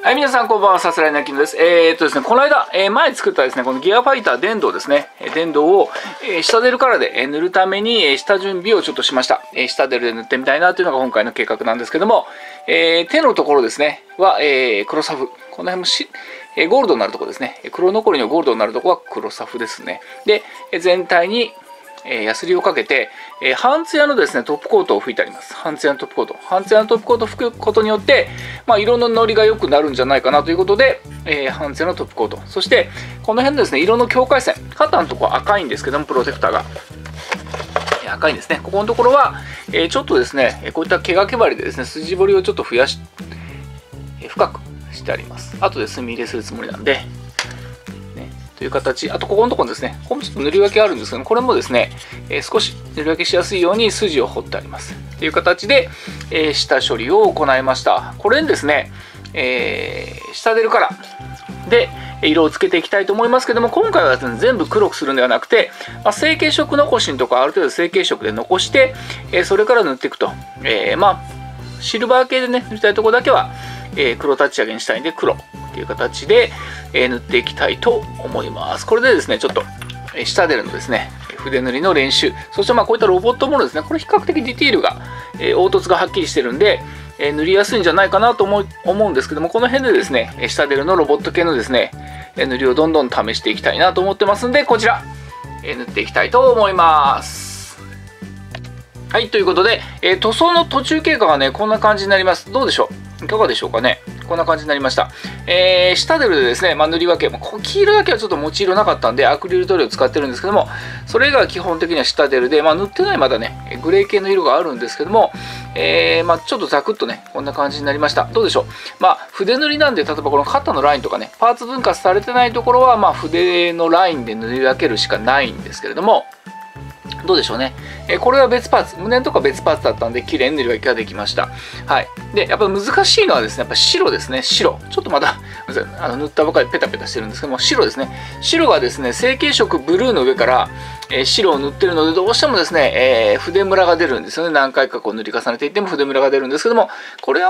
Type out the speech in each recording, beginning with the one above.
はい、皆さんこんばんは、さすらいなきのです。ですね、この間、前作ったですね、このギアファイター電動ですね、電動を、下デルカラーで塗るために、下準備をちょっとしました。下デルで塗ってみたいなというのが今回の計画なんですけども、手のところですね、は、黒サフ。この辺もゴールドになるところですね。黒残りのゴールドになるところは黒サフですね。で、全体に、ヤスリをかけて、半ツヤのですね、トップコートを吹いてあります。半ツヤのトップコート。半ツヤのトップコートを吹くことによって、色の乗りが良くなるんじゃないかなということで、半ツヤのトップコート。そして、この辺のですね、色の境界線。肩のところは赤いんですけども、プロテクターが。赤いんですね。ここのところは、ちょっとですね、こういった毛掛け針でですね、筋彫りをちょっと深くしてあります。後で墨入れするつもりなんで、という形。あとここのところですね、ここもちょっと塗り分けあるんですけど、これもですね、少し塗り分けしやすいように筋を彫ってありますという形で、下処理を行いました。これにですね、下デルカラーで色をつけていきたいと思いますけども、今回はですね、全部黒くするんではなくて、成型色残しのところある程度成型色で残して、それから塗っていくと、シルバー系でね塗りたいところだけは、黒立ち上げにしたいんで黒という形で、塗っていきたいと思います。これでですね、ちょっと下デルのですね、筆塗りの練習、そしてこういったロボットものですね、これ比較的ディティールが、凹凸がはっきりしてるんで、塗りやすいんじゃないかなと思うんですけども、この辺でですね、下デルのロボット系のですね、塗りをどんどん試していきたいなと思ってますんで、こちら、塗っていきたいと思います。はい、ということで、塗装の途中経過がね、こんな感じになります。どうでしょう、いかがでしょうかね。こんな感じになりました。下デルでですね、塗り分け、黄色だけはちょっと持ち色なかったんで、アクリル塗料を使ってるんですけども、それ以外は基本的には下デルで、塗ってないまだね、グレー系の色があるんですけども、ちょっとザクッとね、こんな感じになりました。どうでしょう。筆塗りなんで、例えばこの肩のラインとかね、パーツ分割されてないところは、筆のラインで塗り分けるしかないんですけれども、どうでしょうね。これは別パーツ、胸とか別パーツだったんで、綺麗に塗り分けができました。はい。で、やっぱり難しいのはですね、やっぱ白ですね、白。ちょっとまだ、塗ったばかりペタペタしてるんですけども、白ですね。白がですね、成型色ブルーの上から、白を塗ってるので、どうしてもですね、筆ムラが出るんですよね。何回かこう塗り重ねていっても筆ムラが出るんですけども、これは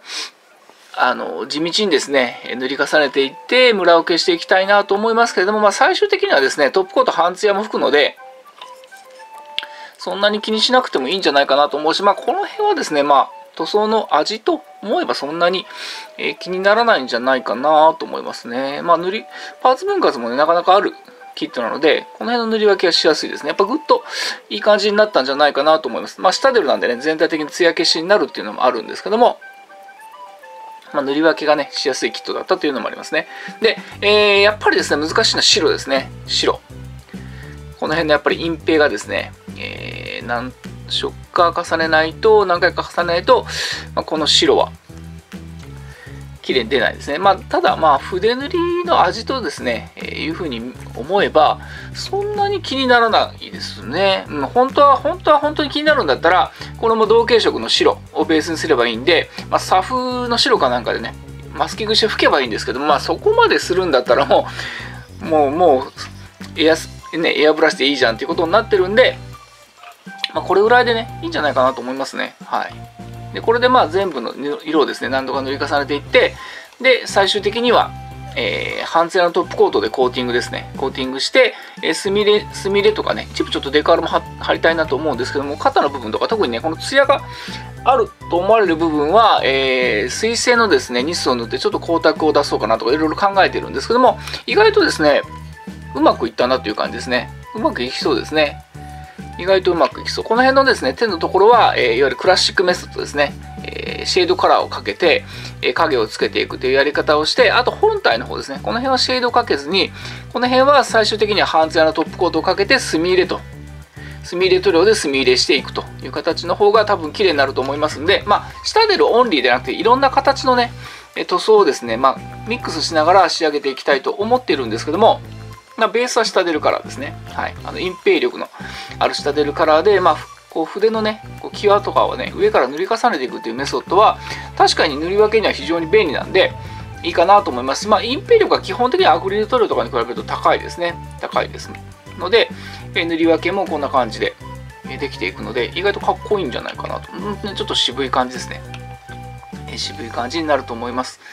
地道にですね、塗り重ねていって、ムラを消していきたいなと思いますけれども、最終的にはですね、トップコート半ツヤも吹くので、そんなに気にしなくてもいいんじゃないかなと思うし、この辺はですね、塗装の味と思えばそんなに、気にならないんじゃないかなと思いますね。パーツ分割もね、なかなかあるキットなので、この辺の塗り分けはしやすいですね。やっぱぐっといい感じになったんじゃないかなと思います。下デルなんでね、全体的に艶消しになるっていうのもあるんですけども、塗り分けがね、しやすいキットだったというのもありますね。で、やっぱりですね、難しいのは白ですね。白。この辺のやっぱり隠蔽がですね、何色か重ねないと、何回か重ねないと、この白は綺麗に出ないですね。ただ筆塗りの味とですね、いうふうに思えばそんなに気にならないですね。本当に気になるんだったら、これも同系色の白をベースにすればいいんで、サフの白かなんかでね、マスキングして拭けばいいんですけども、そこまでするんだったらもうエアブラシでいいじゃんっていうことになってるんで、これぐらいでね、いいんじゃないかなと思いますね。はい。で、これで全部の色をですね、何度か塗り重ねていって、で、最終的には、半ツヤのトップコートでコーティングですね。コーティングして、墨入れとかね、一部ちょっとデカールも貼りたいなと思うんですけども、肩の部分とか、特にね、このツヤがあると思われる部分は、水性のですね、ニスを塗ってちょっと光沢を出そうかなとか、いろいろ考えてるんですけども、意外とですね、うまくいったなという感じですね。うまくいきそうですね。意外とうまくいきそう。この辺のですね、手のところは、いわゆるクラシックメソッドですね。シェードカラーをかけて、影をつけていくというやり方をして、あと本体の方ですね。この辺はシェードをかけずに、この辺は最終的には半ツヤのトップコートをかけて墨入れ塗料で墨入れしていくという形の方が多分綺麗になると思いますんで、下デルオンリーではなくて、いろんな形のね、塗装をですね、ミックスしながら仕上げていきたいと思っているんですけども、ベースは下デルカラーですね。はい。隠蔽力のある下デルカラーで、こう筆のね、際とかをね、上から塗り重ねていくというメソッドは、確かに塗り分けには非常に便利なんで、いいかなと思います。隠蔽力は基本的にはアクリル塗料とかに比べると高いですね。高いですので、塗り分けもこんな感じでできていくので、意外とかっこいいんじゃないかなと。ちょっと渋い感じですね。渋い感じになると思います。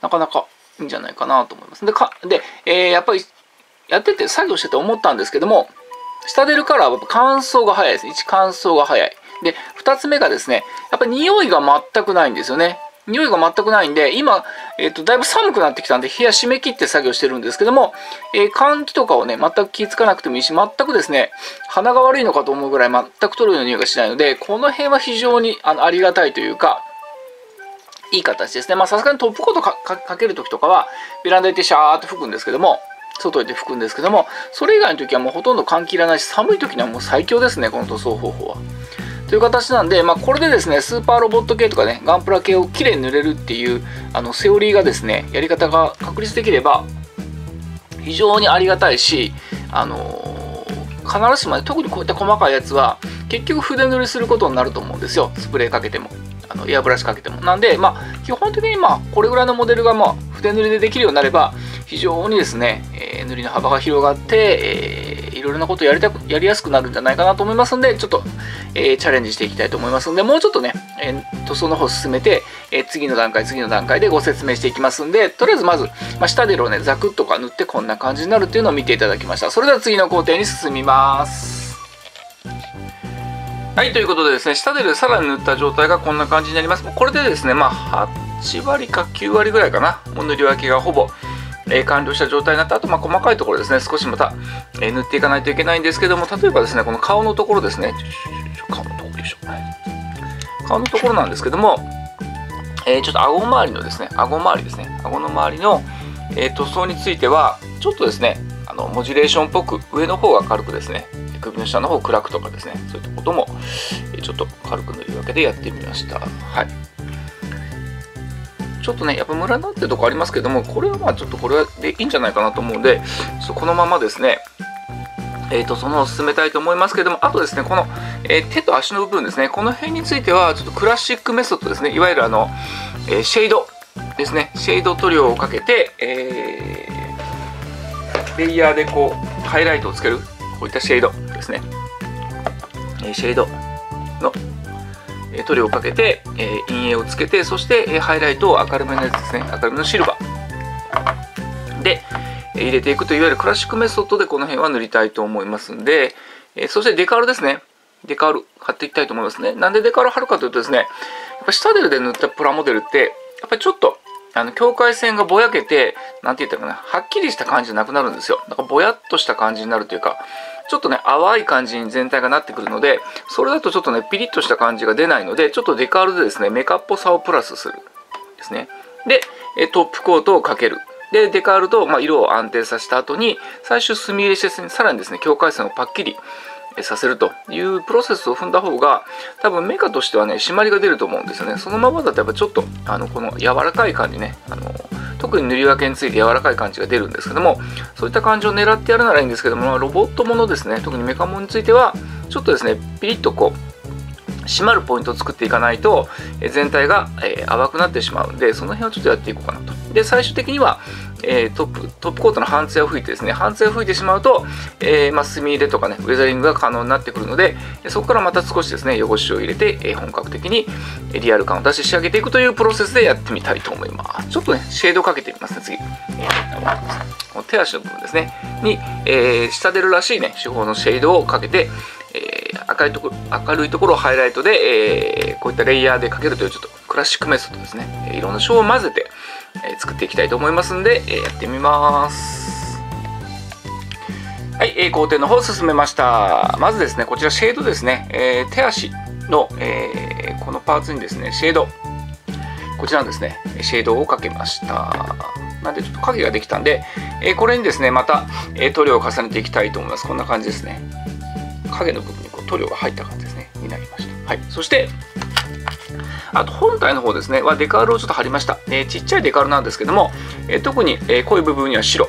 なかなかいいんじゃないかなと思います。で、やっぱりやってて作業してて思ったんですけども、下出るカラーは乾燥が早いです。1、乾燥が早い。で、2つ目がですね、やっぱり匂いが全くないんですよね。匂いが全くないんで、今、だいぶ寒くなってきたんで、部屋閉め切って作業してるんですけども、換気とかをね、全く気づかなくてもいいし、全くですね、鼻が悪いのかと思うぐらい全く取るような匂いがしないので、この辺は非常にありがたいというか、いい形ですね。まあ、さすがにトップコートかけるときとかは、ベランダ行ってシャーって吹くんですけども、外行って吹くんですけども、それ以外の時はもうほとんど換気いらないし、寒い時にはもう最強ですね、この塗装方法は。という形なんで、まあ、これでですね、スーパーロボット系とかね、ガンプラ系をきれいに塗れるっていうセオリーがですね、やり方が確立できれば、非常にありがたいし、必ずしも、ね、特にこういった細かいやつは、結局筆塗りすることになると思うんですよ、スプレーかけても。エアブラシかけても。なんで、まあ、基本的にこれぐらいのモデルが筆塗りでできるようになれば、非常にですね、塗りの幅が広がって、いろいろなことをやりやすくなるんじゃないかなと思いますんで、ちょっと、チャレンジしていきたいと思いますんで、もうちょっとね、塗装の方進めて、次の段階でご説明していきますんで、とりあえずまず、下デルをね、ザクッとか塗ってこんな感じになるっていうのを見ていただきました。それでは次の工程に進みます。はい、ということでですね、下デルさらに塗った状態がこんな感じになります。これでですね、8割か9割ぐらいかな、もう塗り分けがほぼ、完了した状態になった。あと、細かいところですね、少しまた、塗っていかないといけないんですけども、例えばですね、この顔のところですね、顔のところでしょう。顔のところなんですけども、ちょっと顎周りのですね、顎の周りの、塗装については、ちょっとですね、モジュレーションっぽく、上の方が軽くですね、首の下の方暗くとかですね、そういったこともちょっと軽く塗るわけでやってみました。はい。ちょっとね、やっぱムラになってるとこありますけども、これはちょっとこれでいいんじゃないかなと思うんで、このままですね、その進めたいと思いますけども、あとですね、この、手と足の部分ですね、この辺については、ちょっとクラシックメソッドですね、いわゆるシェードですね、シェード塗料をかけて、レイヤーでこう、ハイライトをつける、こういったシェードですね、シェードの塗料をかけて、陰影をつけて、そしてハイライトを明るめのやつですね、明るめのシルバーで入れていくといういわゆるクラシックメソッドでこの辺は塗りたいと思いますんで、そしてデカールですね、デカール貼っていきたいと思いますね。なんでデカール貼るかというとですね、やっぱ下デルで塗ったプラモデルって、やっぱりちょっと境界線がぼやけて、なんて言ったかな、はっきりした感じじゃなくなるんですよ。だからぼやっとした感じになるというか、ちょっとね、淡い感じに全体がなってくるので、それだとちょっとね、ピリッとした感じが出ないので、ちょっとデカールでですね、メカっぽさをプラスするですね。で、トップコートをかける。で、デカールと、色を安定させた後に、最終墨入れして、さらにですね、境界線をパッキリさせるというプロセスを踏んだ方が、多分メカとしてはね、締まりが出ると思うんですよね。そのままだとやっぱちょっと、この柔らかい感じね、特に塗り分けについて柔らかい感じが出るんですけども、そういった感じを狙ってやるならいいんですけども、ロボットものですね、特にメカモンについては、ちょっとですね、ピリッとこう、締まるポイントを作っていかないと、全体が淡くなってしまうんで、その辺をちょっとやっていこうかなと。で、最終的には、トップコートの半艶を吹いてですね、半艶を吹いてしまうと、墨入れとかね、ウェザリングが可能になってくるので、そこからまた少しですね、汚しを入れて、本格的にリアル感を出して仕上げていくというプロセスでやってみたいと思います。ちょっとね、シェードかけてみますね、次。この手足の部分ですね、に、下出るらしいね、手法のシェードをかけて、明るいところをハイライトで、こういったレイヤーでかけるというちょっとクラシックメソッドですね。いろんな章を混ぜて、作っていきたいと思いますんで、やってみます。はい、工程の方進めました。まずですね、こちらシェードですね。手足の、このパーツにですね、シェード、こちらのですね、シェードをかけました。なんでちょっと影ができたんで、これにですね、また、塗料を重ねていきたいと思います。こんな感じですね。影の部分にこう塗料が入った感じですね。になりました。はい。そして、あと本体の方ですね、はデカールをちょっと貼りました。ちっちゃいデカールなんですけども、特に、濃い部分には白。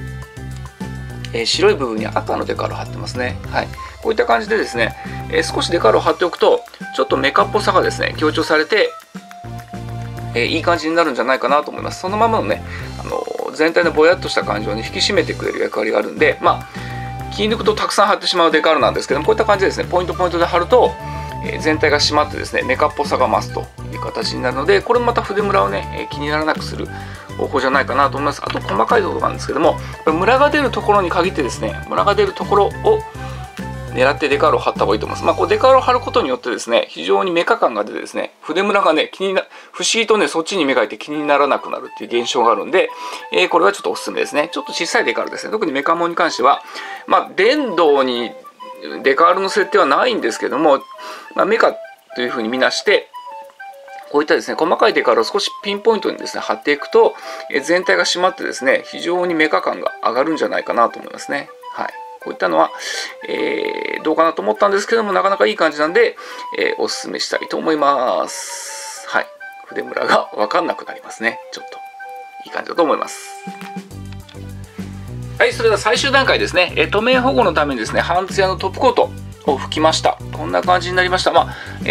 白い部分には赤のデカールを貼ってますね。はい。こういった感じでですね、少しデカールを貼っておくと、ちょっとメカっぽさがですね、強調されて、いい感じになるんじゃないかなと思います。そのままのね、全体のぼやっとした感じを、ね、引き締めてくれる役割があるんで、気抜くとたくさん貼ってしまうデカールなんですけども、こういった感じでですね、ポイントで貼ると、全体が締まってですね、メカっぽさが増すという形になるので、これもまた筆ムラをね、気にならなくする方法じゃないかなと思います。あと細かいところなんですけども、ムラが出るところに限ってですね、ムラが出るところを狙ってデカールを貼った方がいいと思います。こうデカールを貼ることによってですね、非常にメカ感が出てですね、筆ムラがね、不思議とね、そっちに目がいて気にならなくなるっていう現象があるんで、これはちょっとおすすめですね。ちょっと小さいデカールですね。特にメカモンに関しては、電動にデカールの設定はないんですけども、メカというふうに見なして、こういったですね、細かいデカールを少しピンポイントにですね、貼っていくと、全体が締まってですね、非常にメカ感が上がるんじゃないかなと思いますね。はい。こういったのは、どうかなと思ったんですけども、なかなかいい感じなんで、おすすめしたいと思います。はい。筆ムラが分かんなくなりますね。ちょっと、いい感じだと思います。はい、それでは最終段階ですね。透明保護のためにですね、半ツヤのトップコートを拭きました。こんな感じになりました。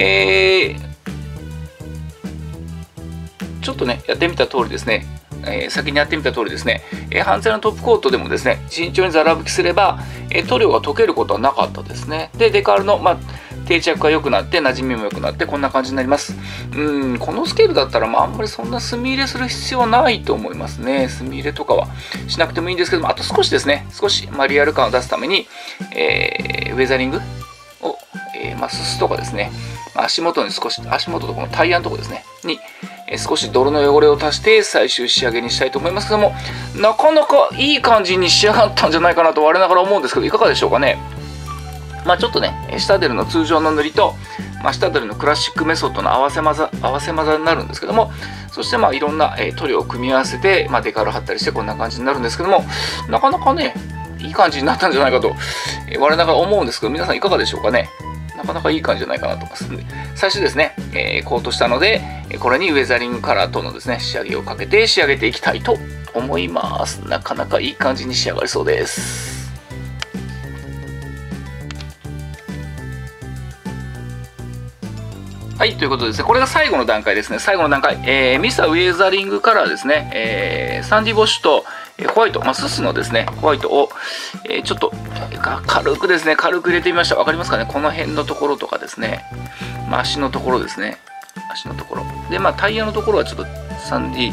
ちょっとね、やってみた通りですね、先にやってみた通りですね、半ツヤのトップコートでもですね、慎重にざら拭きすれば、塗料が溶けることはなかったですね。で、デカールの、定着が良くなって、馴染みも良くなって、こんな感じになります。このスケールだったら、あんまりそんな墨入れする必要はないと思いますね。墨入れとかはしなくてもいいんですけども、あと少しですね、少し、リアル感を出すために、ウェザリングを、すすとかですね、足元とこのタイヤのところですね、に、少し泥の汚れを足して最終仕上げにしたいと思いますけども、なかなかいい感じに仕上がったんじゃないかなと我ながら思うんですけど、いかがでしょうかね。ちょっとね、シタデルの通常の塗りと、シタデルのクラシックメソッドの合わせ混ざになるんですけども、そしていろんな塗料を組み合わせて、デカール貼ったりしてこんな感じになるんですけども、なかなかね、いい感じになったんじゃないかと、我ながら思うんですけど、皆さんいかがでしょうかね。なかなかいい感じじゃないかなと思いますので、最初ですね、コートしたので、これにウェザリングカラーとのですね、仕上げをかけて仕上げていきたいと思います。なかなかいい感じに仕上がりそうです。はい、ということでですね、これが最後の段階ですね。最後の段階、ミスターウェザリングカラーですね、サンディボッシュとホワイト、ススのですね、ホワイトを、ちょっと軽くですね、軽く入れてみました。わかりますかね、この辺のところとかですね、足のところですね、足のところ。で、タイヤのところはちょっとサンディ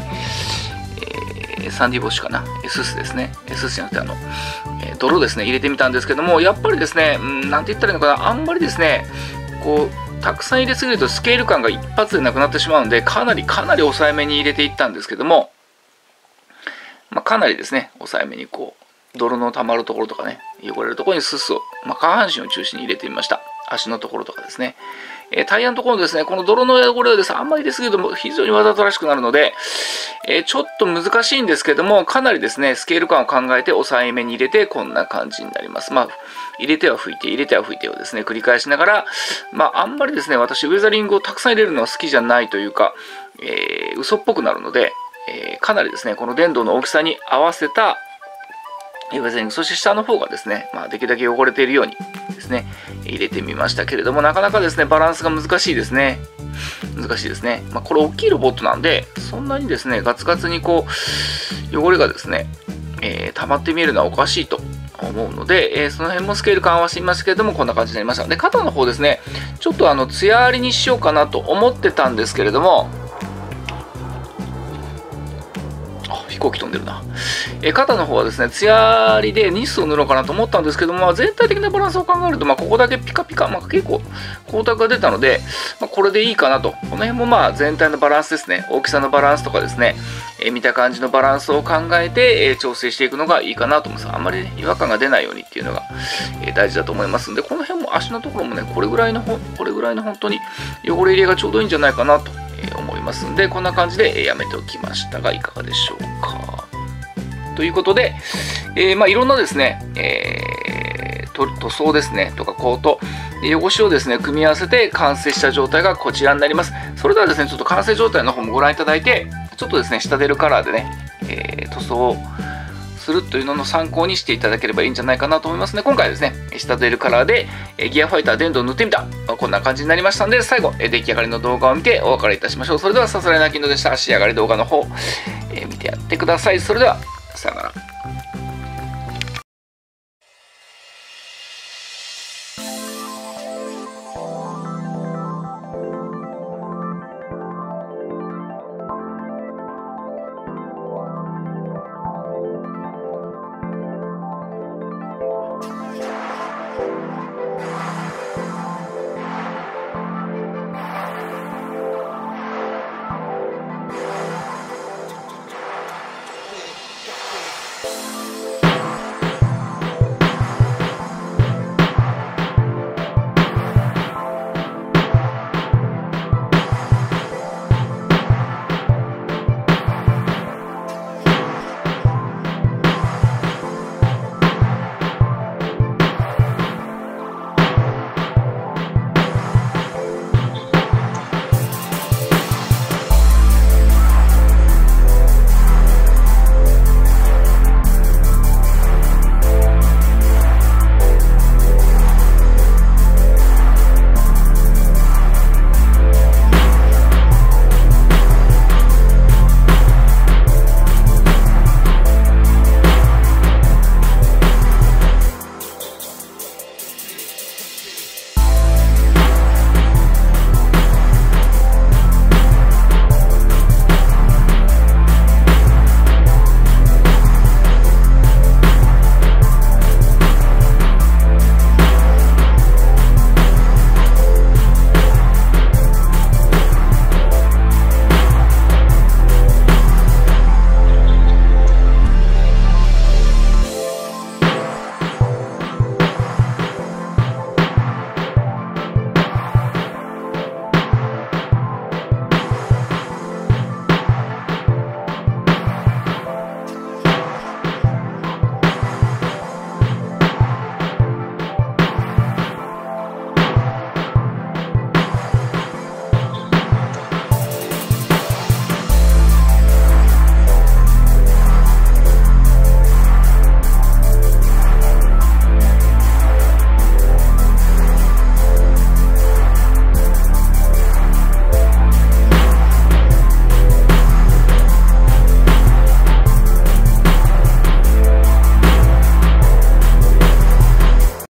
ボッシュかな、ススですね、ススじゃなくて泥ですね、入れてみたんですけども、やっぱりですね、なんて言ったらいいのかな、あんまりですね、こう、たくさん入れすぎるとスケール感が一発でなくなってしまうので、かなり抑えめに入れていったんですけども、かなりですね、抑えめにこう、泥の溜まるところとかね、汚れるところにススを、下半身を中心に入れてみました。足のところとかですね。タイヤのところですね、この泥の汚れをですね、あんまり入れすぎると非常にわざとらしくなるので、ちょっと難しいんですけども、かなりですね、スケール感を考えて抑えめに入れて、こんな感じになります。入れては拭いて、入れては拭いてをですね、繰り返しながら、あんまりですね、私、ウェザリングをたくさん入れるのは好きじゃないというか、嘘っぽくなるので、かなりですね、この電動の大きさに合わせたウェザリング、そして下の方がですね、できるだけ汚れているようにですね、入れてみましたけれども、なかなかですね、バランスが難しいですね。難しいですね。これ大きいロボットなんで、そんなにですね、ガツガツにこう、汚れがですね、溜まって見えるのはおかしいと思うので、その辺もスケール緩和してみますけれども、こんな感じになりました。で、肩の方ですね、ちょっとツヤありにしようかなと思ってたんですけれども、飛行機飛んでるな。肩の方はですね、ツヤありでニスを塗ろうかなと思ったんですけども、全体的なバランスを考えると、ここだけピカピカ、結構光沢が出たので、これでいいかなと。この辺も全体のバランスですね、大きさのバランスとかですね、見た感じのバランスを考えて、調整していくのがいいかなと思います。あんまり、違和感が出ないようにっていうのが、大事だと思いますので、この辺も足のところもね、これぐらいの本当に汚れ入れがちょうどいいんじゃないかなと思いますんで、こんな感じでやめておきましたが、いかがでしょうか。ということで、いろんなですね、塗装ですね、とかコート、汚しをですね、組み合わせて完成した状態がこちらになります。それではですね、ちょっと完成状態の方もご覧いただいて、ちょっとですね、シタデルカラーでね、塗装をするというのの参考にしていただければいいんじゃないかなと思いますね。今回はですね、シタデルカラーでギアファイター電動を塗ってみた。こんな感じになりましたので、最後、出来上がりの動画を見てお別れいたしましょう。それでは、さすらいなきのでした。仕上がり動画の方、見てやってください。それでは、さよなら。